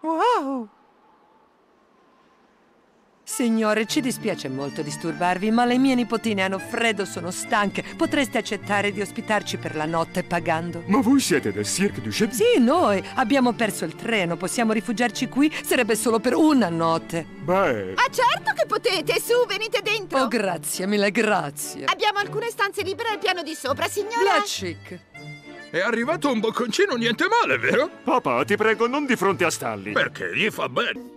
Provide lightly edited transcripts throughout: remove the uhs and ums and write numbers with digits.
Wow! Signore, ci dispiace molto disturbarvi, ma le mie nipotine hanno freddo, sono stanche. Potreste accettare di ospitarci per la notte pagando? Ma voi siete del Cirque du Soleil? Sì, noi abbiamo perso il treno, possiamo rifugiarci qui? Sarebbe solo per una notte. Beh... Ah, certo che potete! Su, venite dentro! Oh, grazie, mille grazie. Abbiamo alcune stanze libere al piano di sopra, signora! La chic. È arrivato un bocconcino, niente male, vero? Papà, ti prego, non di fronte a Stanley. Perché gli fa bene.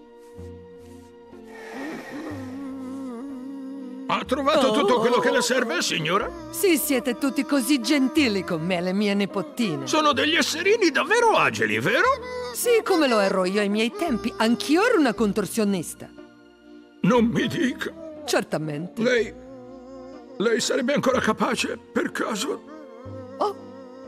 Ha trovato tutto quello che le serve, signora? Sì, siete tutti così gentili con me e le mie nipotine. Sono degli esserini davvero agili, vero? Sì, come lo ero io ai miei tempi. Anch'io ero una contorsionista. Non mi dica. Certamente. Lei sarebbe ancora capace, per caso? Oh.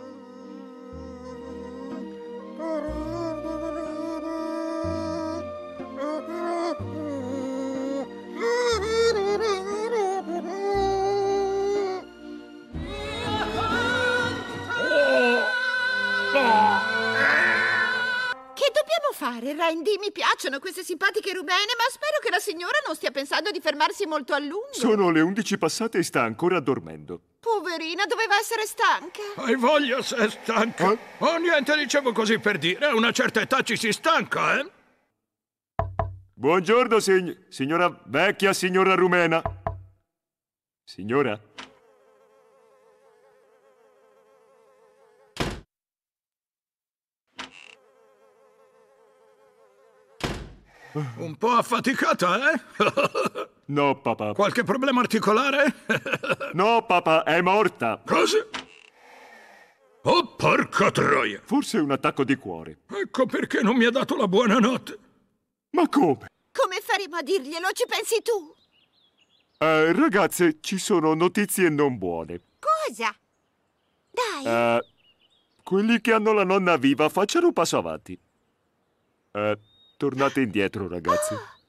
Che dobbiamo fare, Randy? Mi piacciono queste simpatiche rumene, ma spero che la signora non stia pensando di fermarsi molto a lungo. Sono le 11 passate e sta ancora dormendo. Poverina, doveva essere stanca. Hai voglia se è stanca? Oh, niente, dicevo così per dire. A una certa età ci si stanca, eh? Buongiorno, signora vecchia, signora rumena. Signora? Un po' affaticata, eh? No, papà. Qualche problema articolare? No, papà, è morta. Cosa? Oh, porca troia! Forse un attacco di cuore. Ecco perché non mi ha dato la buonanotte. Ma come? Come faremo a dirglielo? Ci pensi tu? Ragazze, ci sono notizie non buone. Cosa? Dai. Quelli che hanno la nonna viva facciano un passo avanti. Tornate indietro, ragazzi.